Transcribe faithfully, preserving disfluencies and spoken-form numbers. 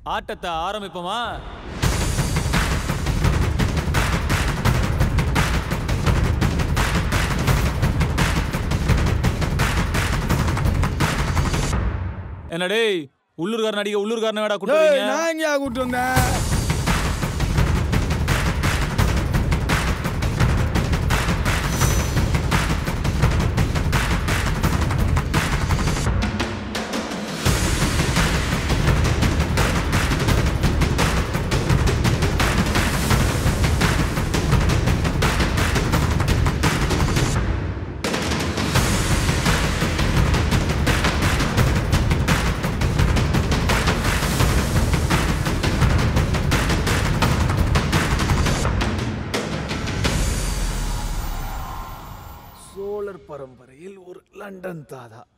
ஆட்டத்தை ஆரம்பிப்போமா? என்னடே உள்ளூர்காரன் அடிக்க உள்ளூர்காரன் வேடா கூட்டு வரீங்க? நான் எங்கயா கூட்டு வந்தேன்? சோழர் பரம்பரையில் ஒரு லண்டன் தாதா